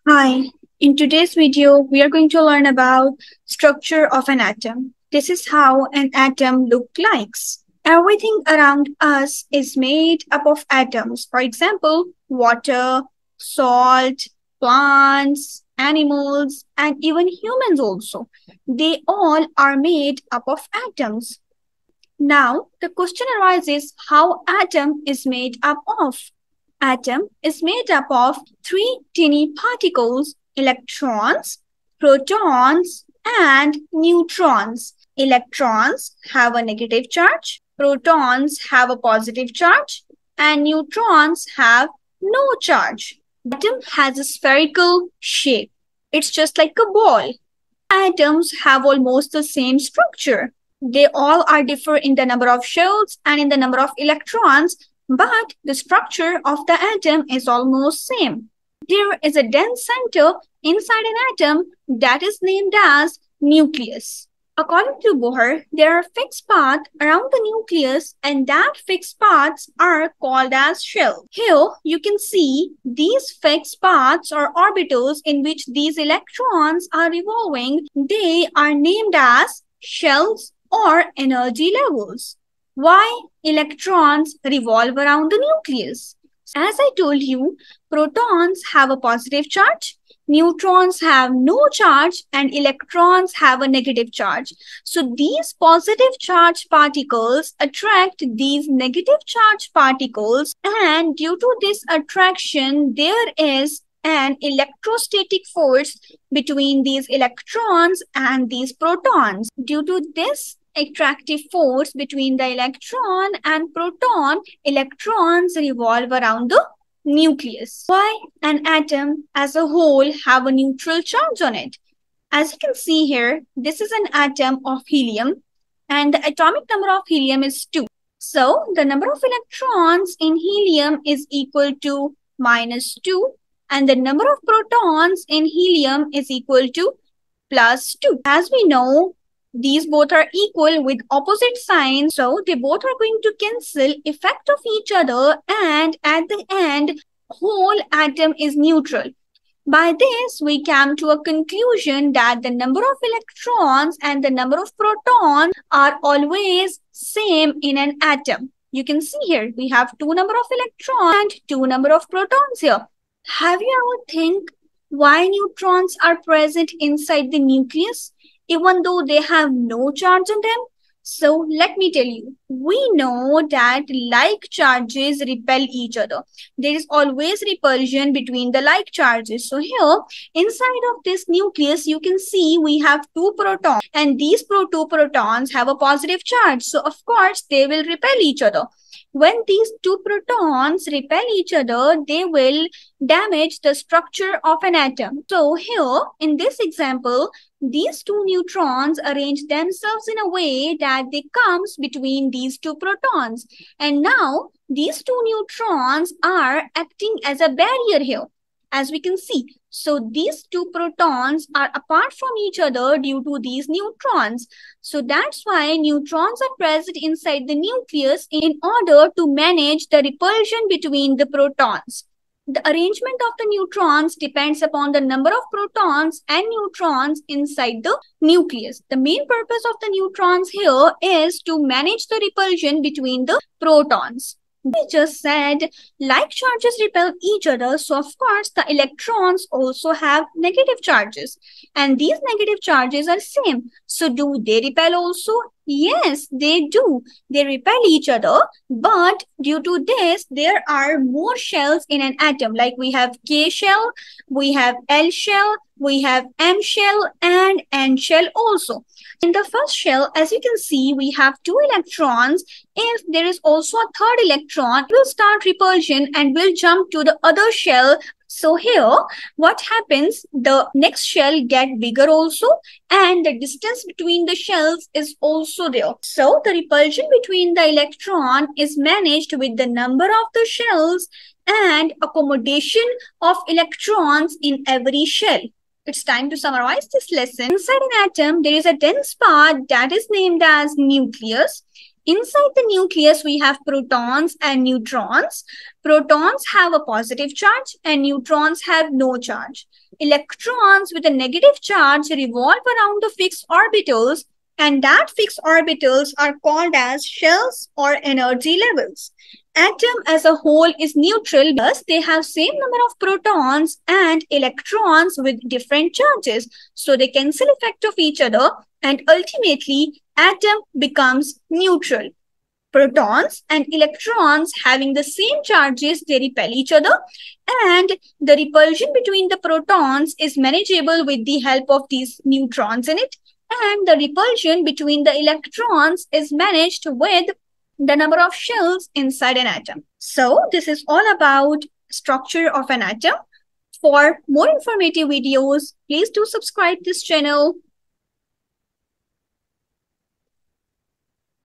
Hi, in today's video, we are going to learn about structure of an atom. This is how an atom looks like. Everything around us is made up of atoms. For example, water, salt, plants, animals, and even humans also. They all are made up of atoms. Now, the question arises how atom is made up of. Atom is made up of three tiny particles, electrons, protons, and neutrons. Electrons have a negative charge, protons have a positive charge, and neutrons have no charge. Atom has a spherical shape. It's just like a ball. Atoms have almost the same structure. They all are different in the number of shells and in the number of electrons, but the structure of the atom is almost same. There is a dense center inside an atom that is named as nucleus. According to Bohr, there are fixed paths around the nucleus and that fixed paths are called as shells. Here you can see these fixed paths or orbitals in which these electrons are revolving. They are named as shells or energy levels. Why electrons revolve around the nucleus? As I told you, protons have a positive charge, neutrons have no charge, and electrons have a negative charge. So these positive charge particles attract these negative charge particles, and due to this attraction, there is an electrostatic force between these electrons and these protons. Due to this attractive force between the electron and proton, electrons revolve around the nucleus. Why an atom as a whole have a neutral charge on it? As you can see here, this is an atom of helium and the atomic number of helium is 2. So the number of electrons in helium is equal to -2 and the number of protons in helium is equal to +2. As we know, these both are equal with opposite signs, so they both are going to cancel effect of each other, and at the end, whole atom is neutral. By this, we come to a conclusion that the number of electrons and the number of protons are always same in an atom. You can see here, we have 2 number of electrons and 2 number of protons here. Have you ever think why neutrons are present inside the nucleus, even though they have no charge on them? So let me tell you, we know that like charges repel each other. There is always repulsion between the like charges. So here, inside of this nucleus, you can see we have 2 protons and these 2 protons have a positive charge. So of course, they will repel each other. When these 2 protons repel each other, they will damage the structure of an atom. So here, in this example, these 2 neutrons arrange themselves in a way that they comes between these 2 protons. And now, these 2 neutrons are acting as a barrier here, as we can see. So these 2 protons are apart from each other due to these neutrons. So that's why neutrons are present inside the nucleus in order to manage the repulsion between the protons. The arrangement of the neutrons depends upon the number of protons and neutrons inside the nucleus. The main purpose of the neutrons here is to manage the repulsion between the protons. We just said like charges repel each other, so of course the electrons also have negative charges and these negative charges are same. So do they repel also? Yes, they do. They repel each other, but due to this, there are more shells in an atom. Like we have K shell, we have L shell, we have M shell and N shell also. In the first shell, as you can see, we have 2 electrons. If there is also a third electron, it will start repulsion and will jump to the other shell. So here, what happens? The next shell get bigger also and the distance between the shells is also there. So the repulsion between the electron is managed with the number of the shells and accommodation of electrons in every shell. It's time to summarize this lesson. Inside an atom, there is a dense part that is named as nucleus. Inside the nucleus, we have protons and neutrons. Protons have a positive charge and neutrons have no charge. Electrons with a negative charge revolve around the fixed orbitals, and that fixed orbitals are called as shells or energy levels. Atom as a whole is neutral because they have same number of protons and electrons with different charges, so they cancel effect of each other, and ultimately atom becomes neutral. Protons and electrons having the same charges, they repel each other, and the repulsion between the protons is manageable with the help of these neutrons in it, and the repulsion between the electrons is managed with the number of shells inside an atom. So this is all about structure of an atom. For more informative videos, please do subscribe this channel.